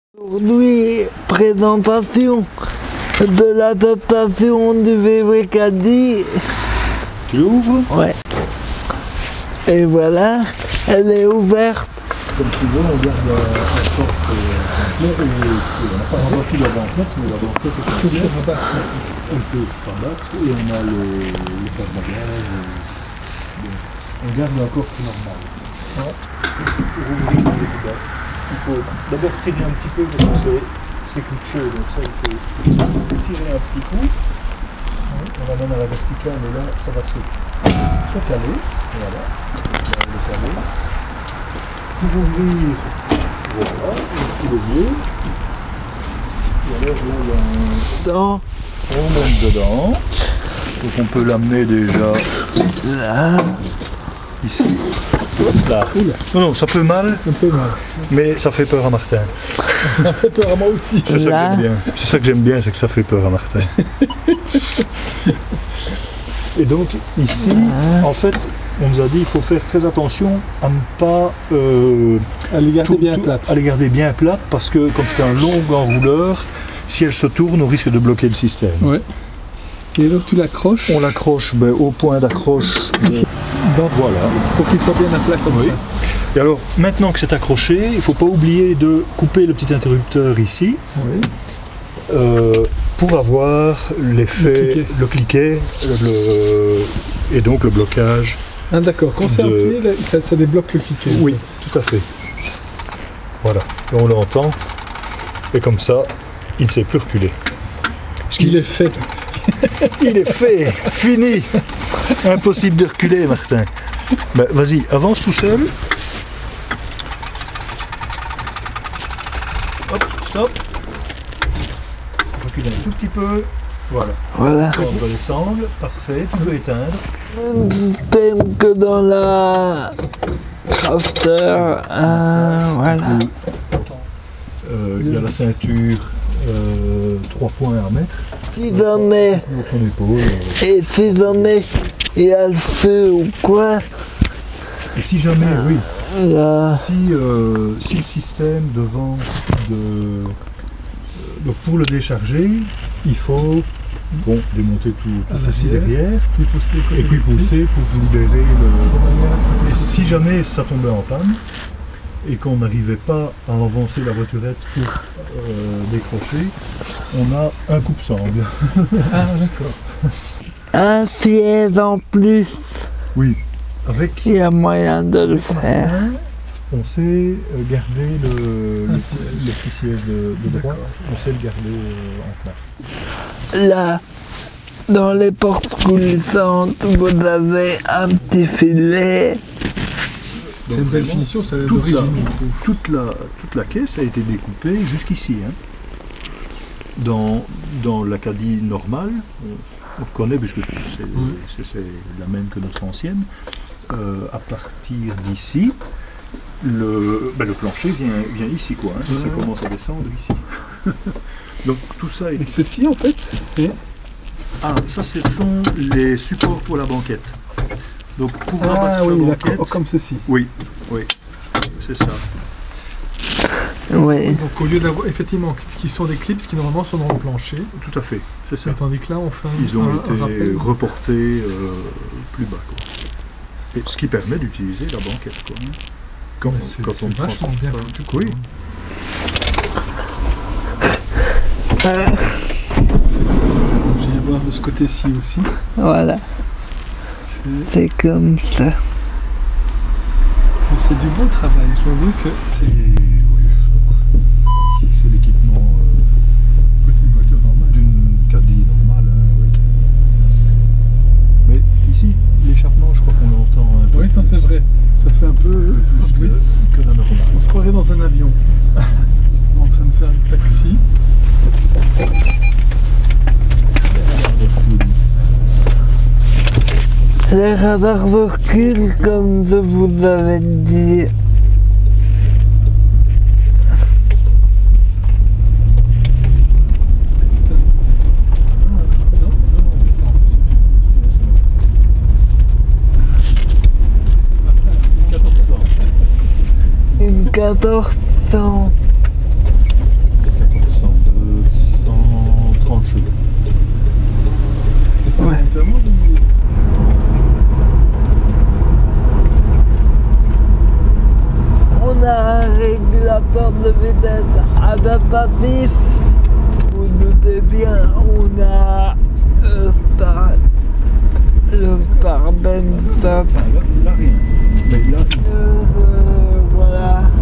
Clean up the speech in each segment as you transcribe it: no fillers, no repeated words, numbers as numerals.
Aujourd'hui, présentation de l'adaptation du VV Caddy. Tu l'ouvres? Ouais. Et voilà, elle est ouverte. Comme tu vois, on garde la sorte complet et on n'a pas rabattu la banquette, mais la banquette est complète. On peut se rabattre et on a le porte-bagages. On garde la coffre normale. Ouais. Pour ouvrir les bagages, il faut d'abord tirer un petit peu parce que c'est clipseux, donc ça il faut tirer un petit coup. On l'amène à la verticale et là ça va se caler. Voilà, on va le caler. Pour ouvrir, voilà, le petit levier. Et alors là, il y a un... On monte dedans. Donc on peut l'amener déjà Là. ici. Là. Non, non, ça peut mal, mais ça fait peur à Martin. Ça fait peur à moi aussi. C'est ça que j'aime bien. C'est ça que j'aime bien, c'est que ça fait peur à Martin. Et donc ici, en fait, on nous a dit qu'il faut faire très attention à ne pas À les garder bien plates. à les garder bien plates parce que comme c'est un long enrouleur, si elle se tourne, on risque de bloquer le système. Ouais. Et donc tu l'accroches On l'accroche au point d'accroche. Voilà. pour qu'il soit bien à plat comme Oui. ça. Et alors, maintenant que c'est accroché, il ne faut pas oublier de couper le petit interrupteur ici. Oui. Pour avoir l'effet, le cliquet, et donc le blocage. Ah d'accord, quand c'est appuyé, là, ça débloque le cliquet. Oui, tout à fait. Voilà, et on l'entend, et comme ça, il ne sait plus reculer. Il est fait. Il est fait, fini. Impossible de reculer, Martin. Ben, vas-y, avance tout seul. Hop, stop. Recule un tout petit peu. Voilà. Voilà. On va descendre. Parfait. Tu peux éteindre. Même système que dans la Crafter. Voilà. Il y a la ceinture 3 points à mettre. Si jamais, Pour son épaule. et si jamais il y a le feu ou quoi, Et si jamais, oui, là, si le système devant donc pour le décharger, il faut démonter tout ceci derrière Puis pousser, et puis pousser pour libérer le. Et si jamais ça tombait en panne et qu'on n'arrivait pas à avancer la voiturette pour décrocher, on a un coupe-sangle. Ah d'accord. un siège en plus, Oui, avec il y a moyen de le faire. on sait garder le petit siège de droite, on sait le garder en place. Là, dans les portes coulissantes, vous avez un petit filet. C'est une belle finition, ça a Toute la, d'origine, je trouve. toute la caisse a été découpée jusqu'ici. Hein. Dans l'Acadie normale, on connaît puisque c'est la même que notre ancienne, à partir d'ici, le plancher vient ici, quoi. Hein. Ça commence à descendre ici. Donc tout ça est... Et ceci en fait, c'est... Ah, ça ce sont les supports pour la banquette. Donc pour rabattre la oui, banquette... d'accord, comme ceci. Oui, c'est ça. Oui. Donc au lieu d'avoir, effectivement, qui sont des clips qui normalement sont dans le plancher, Tout à fait, c'est ça. tandis que là on fait Ils ont été rappel. reportés plus bas, quoi. Et ce qui permet d'utiliser la banquette, quoi. Quand, C'est quand on ne vachement transporte bien pas. foutu, quoi. Oui. Je viens voir de ce côté-ci aussi. Voilà, c'est comme ça. C'est du bon travail. Je vois que c'est C'est l'équipement une voiture normale. d'une Caddy normale, hein, oui. Mais ici, l'échappement, je crois qu'on l'entend un peu Oui, ça c'est vrai. Ça fait un peu plus oui. que la normale. On se croirait dans un avion. On est en train de faire un taxi. Les radars reculent comme je vous avais dit. Une 1400. adaptatif. Vous doutez bien, on a le Star Benstop. Enfin, là rien. Mais là, Voilà.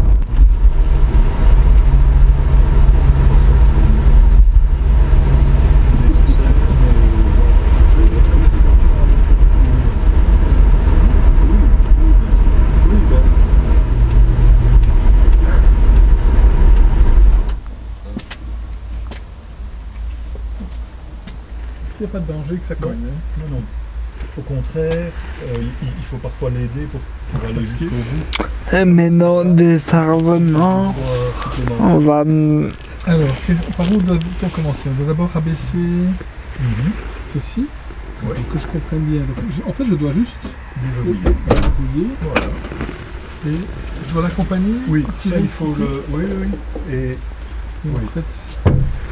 S'il n'y a pas de danger que ça cogne. Hein. non. Au contraire, il faut parfois l'aider pour aller jusqu'au bout. Mais non, défarvement, on va... Alors, par où doit-on commencer? On doit d'abord abaisser ceci, Ouais. pour que je comprenne bien. Donc, en fait, je dois juste Déverrouiller. Voilà. et je dois l'accompagner. Oui, tirer ça il ici. faut le... Oui. Et Et oui. en fait,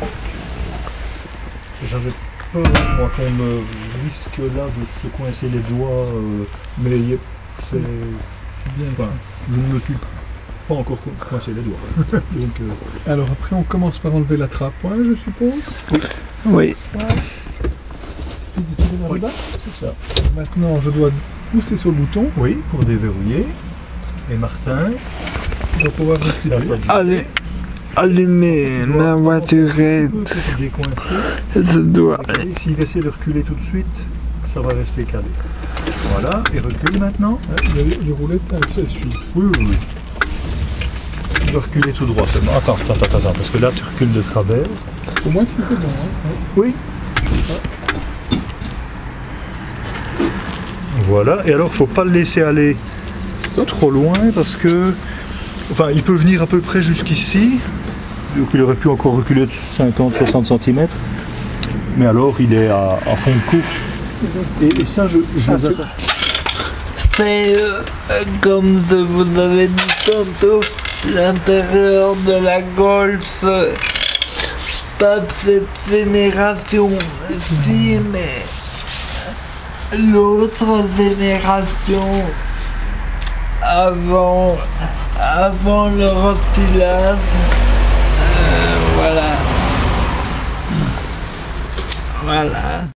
j'avais peur, moi, qu'on me risque là de se coincer les doigts, mais c'est... c'est bien. Enfin, je ne me suis pas encore coincé les doigts. Donc, Alors après, on commence par enlever la trappe, hein, je suppose. Oui. Ça, il suffit de tirer vers le bas. c'est ça. Maintenant, je dois pousser sur le bouton Oui, pour déverrouiller. Et Martin, pour pouvoir c'est à reculer. toi de jouer. Allez, allumez ma voiturette. Pour décoincer. Je dois... Et s'il essaie de reculer tout de suite, ça va rester calé. Voilà, et recule maintenant. Les roulettes, elles suivent. Oui. Tu dois reculer tout droit seulement. Attends, parce que là tu recules de travers. Au moins, si c'est bon. Hein. Oui. Voilà, et alors faut pas le laisser aller trop loin parce que... Enfin, il peut venir à peu près jusqu'ici. Donc il aurait pu encore reculer de 50-60 cm. Mais alors il est à fond de course. Et ça, je les attends. C'est comme je vous avais dit tantôt, l'intérieur de la Golf, pas de cette génération-ci, mais l'autre génération avant le restylage. Voilà.